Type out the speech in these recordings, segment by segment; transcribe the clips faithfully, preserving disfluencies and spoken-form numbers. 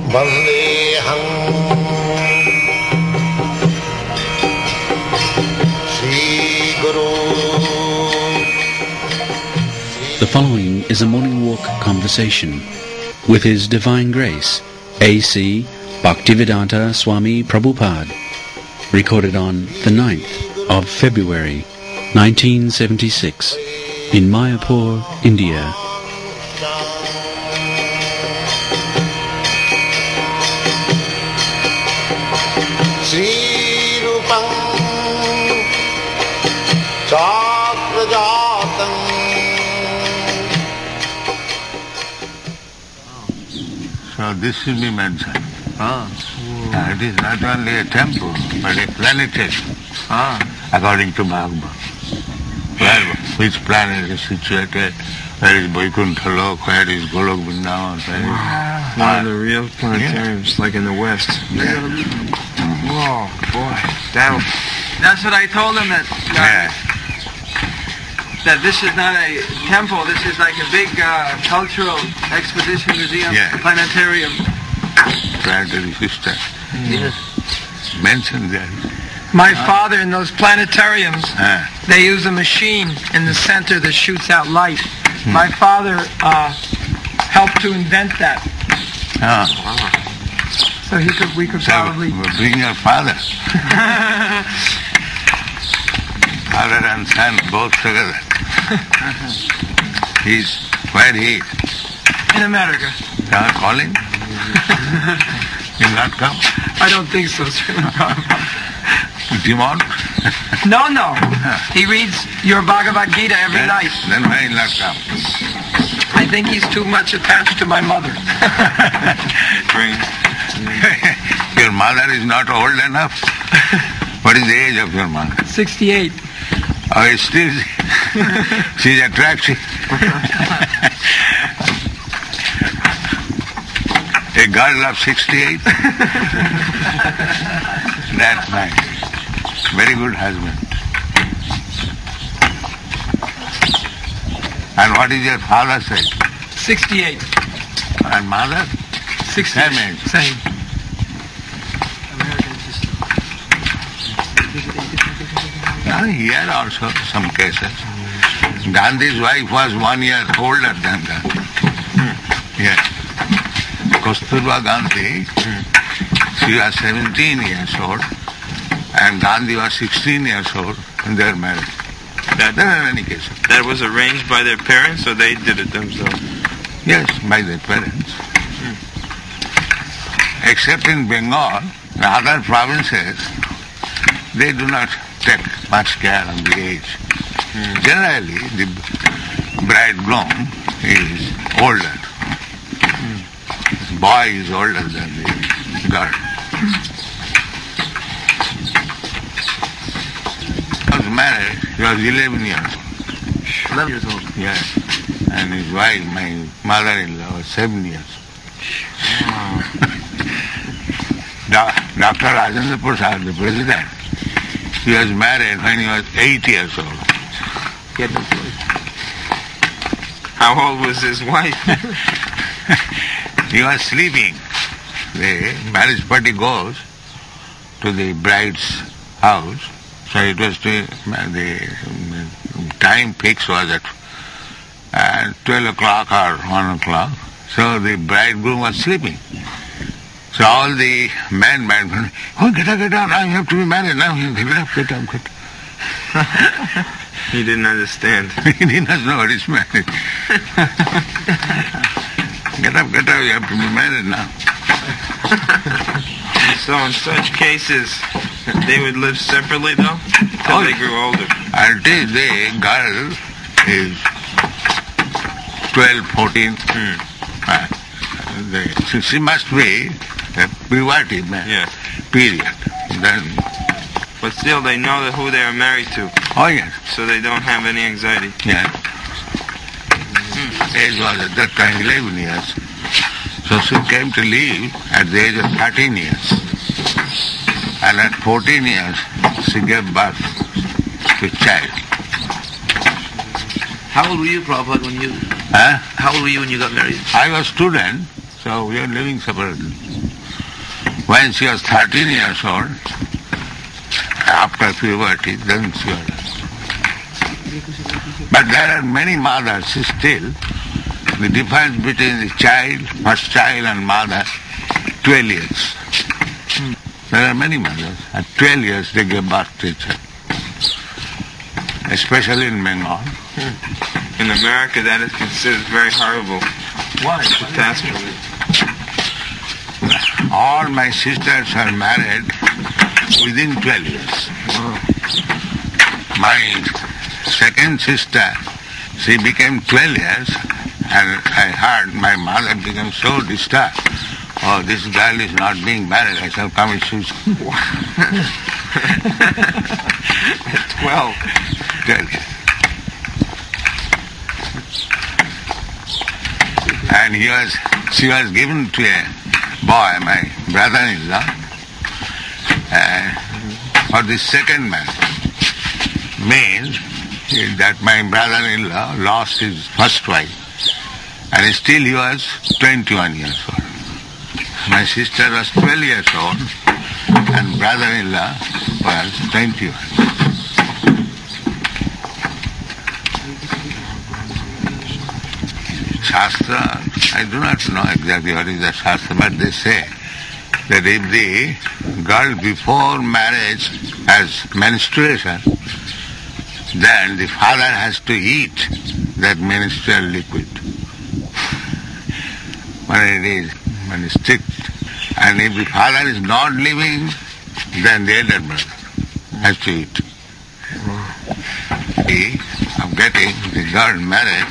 Vandeham Sri Guru. The following is a morning walk conversation with His Divine Grace, A C Bhaktivedanta Swami Prabhupada, recorded on the ninth of February nineteen seventy-six in Mayapur, India. Sri Rupam Chakrajatam. So this will be mentioned. Ah. Uh, it is not only a temple, but a planetary, ah. according to Bhagavad. Where, which planet is situated, where is Vaikuntha Lok, where is Golok Vrindavan, where is... Wow. One of the real planetariums, yeah. like in the West. Yeah. Whoa, boy. That, that's what I told him, that, uh, yeah. that this is not a temple, this is like a big uh, cultural exposition museum, yeah. planetarium. Planetary system. Yes. Mentioned there. My father, in those planetariums, ah. they use a machine in the center that shoots out light. Hmm. My father uh, helped to invent that. Ah. So he could, we could so probably... bring your father. Father and son both together. He's, where he is? In America. Can I call him? He'll not come? I don't think so, sir. Demon? No, no. He reads your Bhagavad Gita every then, night. Then why he'll not come? I think he's too much attached to my mother. Your mother is not old enough? What is the age of your mother? sixty-eight. Oh, it's still... she's attractive. A girl of sixty-eight? That's nice. Very good husband. And what is your father say? sixty-eight. And mother? sixty-eight. Same age. Same. Now, here also some cases. Gandhi's wife was one year older than Gandhi. Yes. Kasturba Gandhi, she was seventeen years old, and Gandhi was sixteen years old when they were married. That, there are many cases. That was arranged by their parents, or they did it themselves? Yes, by their parents. Hmm. Except in Bengal, in other provinces, they do not take much care of the age. Hmm. Generally, the bridegroom is older. Hmm. The boy is older than the girl. He was married, he was eleven years old. eleven years old? Yes. And his wife, my mother-in-law, was seven years old. Wow. Doctor Rajendra Prasad, the president, he was married when he was eight years old. How old was his wife? He was sleeping. The marriage party goes to the bride's house. So it was to, the time fix was at uh, twelve o'clock or one o'clock. So the bridegroom was sleeping. So all the men, men, oh, get up, get up, now you have to be married, now you get up, get up, get up. He didn't understand. He did not know what is marriage. Get up, get up, you have to be married now. So in such cases, they would live separately though, until oh, they grew older? Until the girl is twelve, fourteen. Hmm. Uh, the, so she must be a puberty yeah. period. Then, but still, they know that who they are married to. Oh, yes. So they don't have any anxiety. Yes. Mm. Age was at that time eleven years. So she came to live at the age of thirteen years. And at fourteen years, she gave birth to a child. How old were you, Prabhupada, when you... Huh? How old were you when you got married? I was student, so we were living separately. when she was thirteen years old, after puberty, then she was. But there are many mothers still. The difference between the child, first child and mother, twelve years. There are many mothers. At twelve years they give birth to a child. Especially in Bengal. In America, that is considered very horrible. Why? Catastrophe. All my sisters are married within twelve years. My second sister, she became twelve years, and I heard my mother became so disturbed. Oh, this girl is not being married. I shall come and choose. Twelve. twelve. And he was, she was given to a boy, my brother-in-law, uh, for the second marriage. Means that my brother-in-law lost his first wife, and still he was twenty-one years old. My sister was twelve years old, and brother-in-law was twenty-one. Shastra, I do not know exactly what is the Shastra, but they say that if the girl before marriage has menstruation, then the father has to eat that menstrual liquid. When it is, when it's strict. And if the father is not living, then the elder brother has to eat. He, of getting the girl married,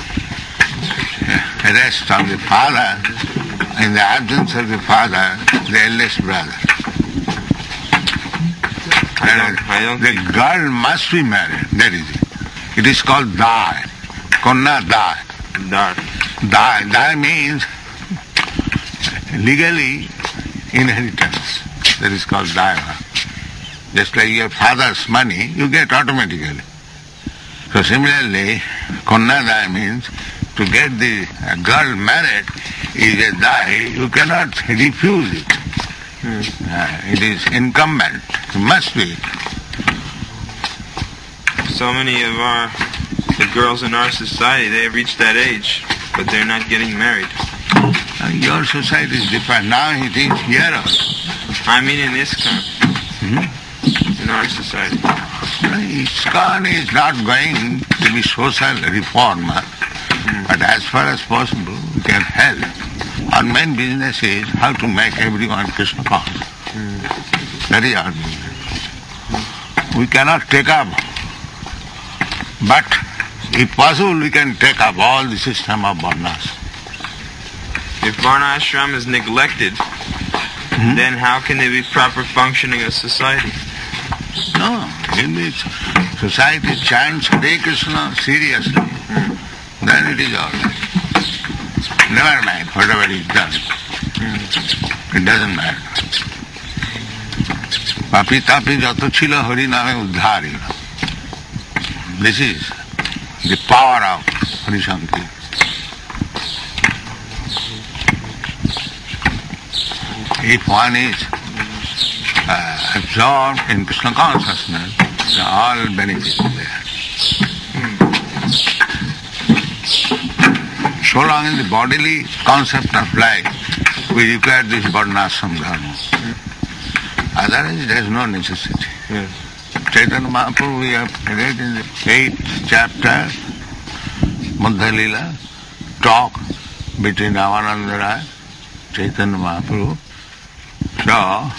rest on the father, in the absence of the father, the eldest brother. I don't, I don't The think... girl must be married, that is it. It is called Dai. Konna Dai. Dark. Dai. Dai means legally inheritance. That is called Daiva. Just like your father's money, you get automatically. So similarly, Konna Dai means to get the uh, girl married is a Dai. You cannot refuse it. Hmm. Uh, it is incumbent. It must be. So many of our, the girls in our society, they have reached that age, but they're not getting married. Uh, your society is different. Now it is here also. I mean in ISKCON. Hmm? In our society. ISKCON is not going to be social reformer, mm. but as far as possible we can help. Our main business is how to make everyone Krishna conscious. Mm. That is our business. We cannot take up, but if possible we can take up all the system of Varnas. If Varna Ashram is neglected, mm-hmm. then how can there be proper functioning of society? No, in this society chants Hare Krishna seriously, mm. then it is all right. Never mind whatever is done. Mm. It doesn't matter. Papi tapi jato chila hari name udhari. This is the power of Hari Sankirtan. If one is uh, absorbed in Krishna consciousness, all benefits are there. So long as the bodily concept of life, we require this Varnashram dharma. Otherwise there is no necessity. Yes. Chaitanya Mahaprabhu, we have read in the eighth chapter, Madhya Lila, talk between Ramananda Rai, Chaitanya Mahaprabhu. So,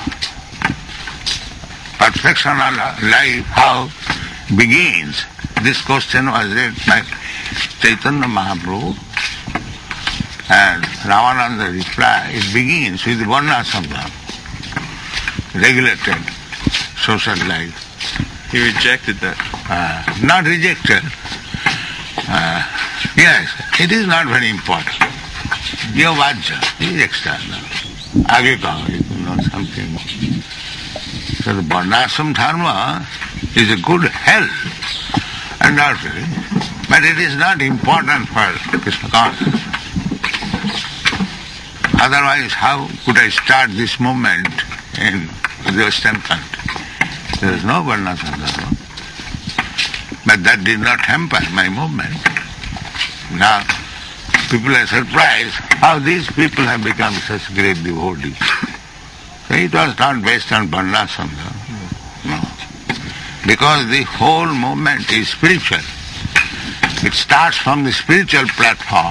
perfection of life, how begins? This question was read by Chaitanya Mahaprabhu, and Ramananda replied, it begins with the Varnashram, regulated social life. He rejected that. Uh, not rejected. Uh, yes, it is not very important. Your vajja is external. Age kaho, you know something more. So the Varnashram dharma is a good help, undoubtedly, but it is not important for Krishna consciousness. Otherwise, how could I start this movement in the Western country? There is no Varnashram Dharma. But that did not hamper my movement. Now, people are surprised how these people have become such great devotees. So it was not based on Varnashram Dharma. No. Because the whole movement is spiritual. It starts from the spiritual platform.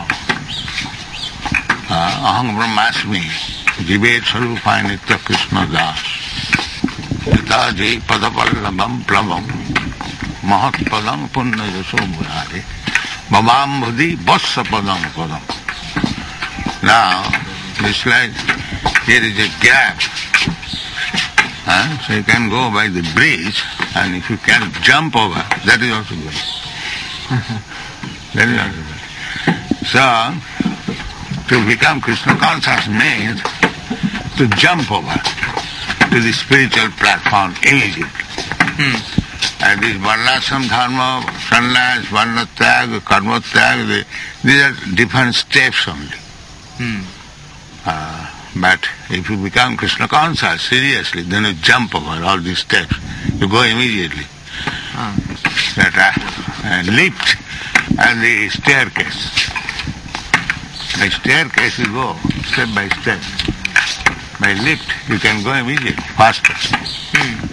Aham Brahmasmi, Jivet Sarupaya Nitya Krishna Das, Yataji Padapallabam Plavam, Mahat Padam Punna Yaso Murari, Babam Bhudi Bassa Padam Padam. Now, it's like here is a gap. Huh? So you can go by the bridge, and if you can jump over, that is also good. That is also good. So, to become Krishna conscious means to jump over to the spiritual platform immediately. Hmm. And this Varnashram Dharma, sannyas, Varnatyag, Karmatyag, these are different steps only. Hmm. Uh, but if you become Krishna conscious seriously, then you jump over all these steps. You go immediately. Hmm. That uh, uh, lift and the staircase. By staircase you go step by step. By lift you can go immediately, faster. Hmm.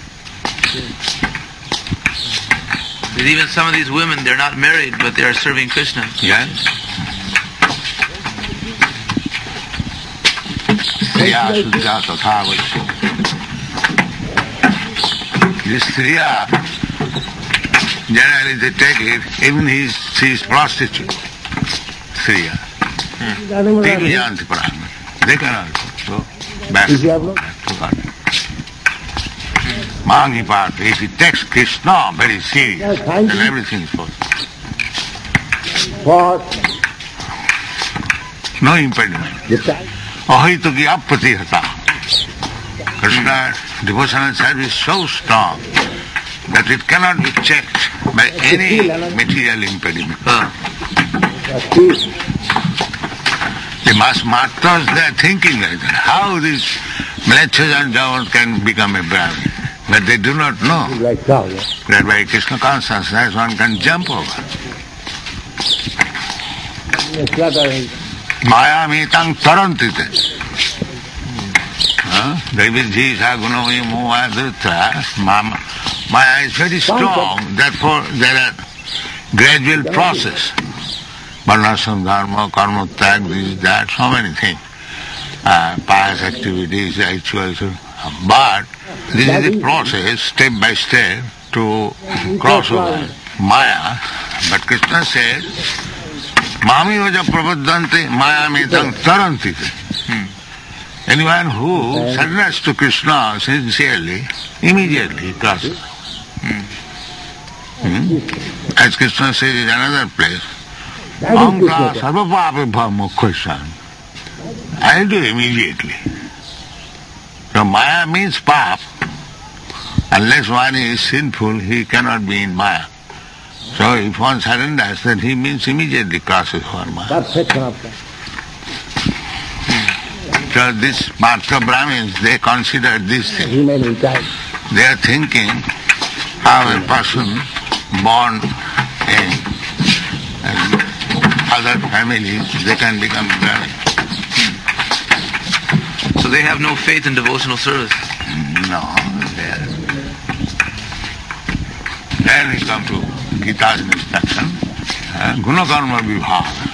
But even some of these women, they're not married, but they are serving Krishna. Yes. Striya Sujja Tatha Avashya. This Striya, generally they take it, even he is, she is prostitute. Striya. Janti Prana. They can also go back to God. Mangi part, if he takes Krishna very serious, then everything is possible. No impediment. Ahituki apatihata. Krishna's devotional service is so strong that it cannot be checked by any material impediment. The mass martyrs, they are thinking like that. How these Mlecchas and Javan can become a Brahmin? But they do not know that by Krishna consciousness one can jump over. Maya mitang tarantite. Devi sa gunami muva dhruta. Maya is very strong, therefore there are gradual process. Varnashram Dharma, Karma Tyag, this, that, so many things. Uh, pious activities, rituals. But this is a process, step by step, to cross over Maya. But Krishna says, Mami vaja prabhaddante maya metang taranti. Anyone who surrenders to Krishna sincerely, immediately crosses. Hmm. Hmm? As Krishna says in another place, Amka sarvapapi bhamukkhasam. I do immediately. So Maya means pap. Unless one is sinful, he cannot be in Maya. So if one surrenders, then he means immediately crosses over Maya. So these Martha Brahmins, they consider this thing. They are thinking how a person born in other families, they can become Brahmin. So they have no faith in devotional service? No. They are. Then we come to Gita's instruction, uh, Gunakarma Vibhaga.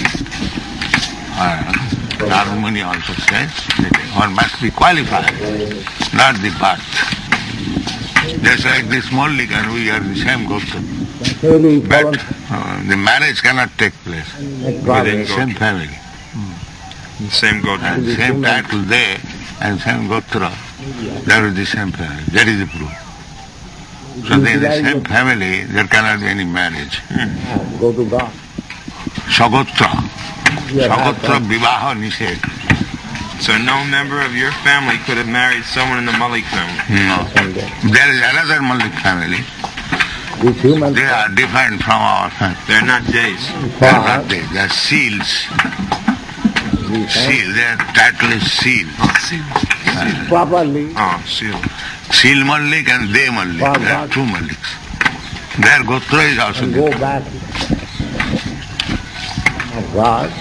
Uh, Narumani also says that one must be qualified, not the birth. Just like this Mollik and we are the same Gotra. But uh, the marriage cannot take place within the same family. The same Gotra. And same title there and same Gotra, that is the same family. That is the proof. So in the same family, there cannot be any marriage. Hmm. Go to God. Sagotra. Sagotra Vivaha Nished. So no member of your family could have married someone in the Malik family? No. There is another Malik family. They are different from our family. They're not days. They are not days. They are seals. seal, their title is seal. Oh, seal. Properly. Oh, seal. Seal Malik and De Malik. There are two Maliks. Their Gotra is also And go different. back. Oh God.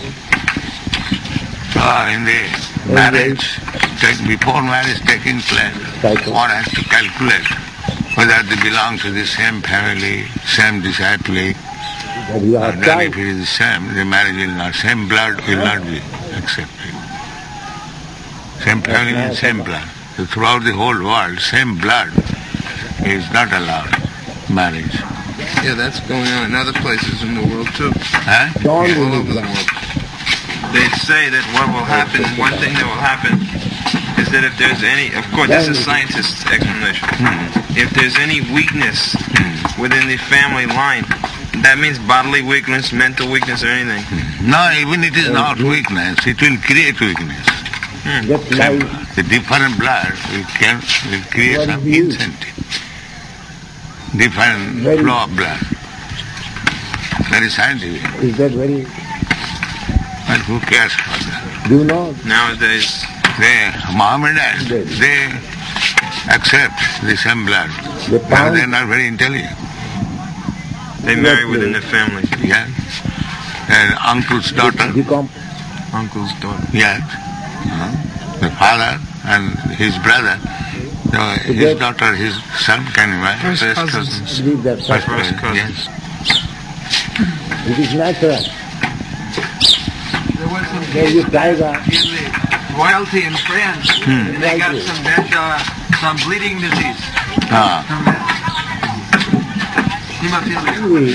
Uh, in the marriage, take, before marriage taking place, Cycle. one has to calculate whether they belong to the same family, same disciple, That you have and then if child. it is the same, the marriage will not, same blood will not be accepted. Same family means same blood. So throughout the whole world, same blood is not allowed, marriage. Yeah, that's going on in other places in the world too. Huh? Don't All do over the it. world. They say that what will happen, one thing that will happen is that if there's any, of course, this is scientist's explanation. If there's any weakness within the family line, that means bodily weakness, mental weakness, or anything. No, even it is not weakness, it will create weakness. Just Same like blood. The different blood will, can, will create What some is used? incentive. Different Very- flow of blood. Very scientific. is that very But who cares for that? do you know Nowadays, They, Mohammedans, they accept the same blood. the Because pound they are not very intelligent. they marry within the family. Yeah. And uncle's daughter, decom Uncle's daughter. yes. Uh, the father and his brother, so his daughter, his son can marry. First First cousins. cousins. believe that First First cousins, cousins. yes. it is natural. There was some There case you tiger. in the royalty in France, and they got some bad, uh, some bleeding disease Ah, from that. Hemophilia. We-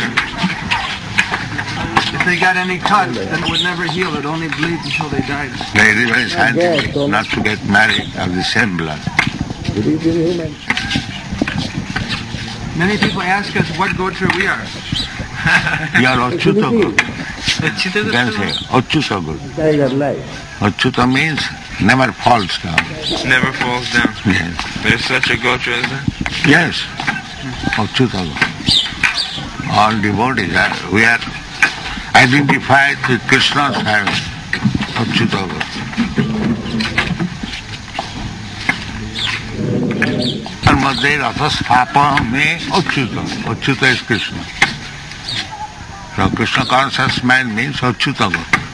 If they got any cut, then it would never heal. It only bleed until they died. they are very scientific so- not to get married of the same blood. Believe in human. Many people ask us what gotra we are. You are Achyutagur. Believe. You can say Achyutagur. Tiger life. Achyuta means never falls down. Never falls down. Yes. There's such a gotra as that. Yes. Achyutagur. All devotees are, we are identified with Krishna's family. Achyutagur. And मध्य रथस पापा में Achyuta. Achyuta is Krishna. So Krishna conscious mind means Achyutagur.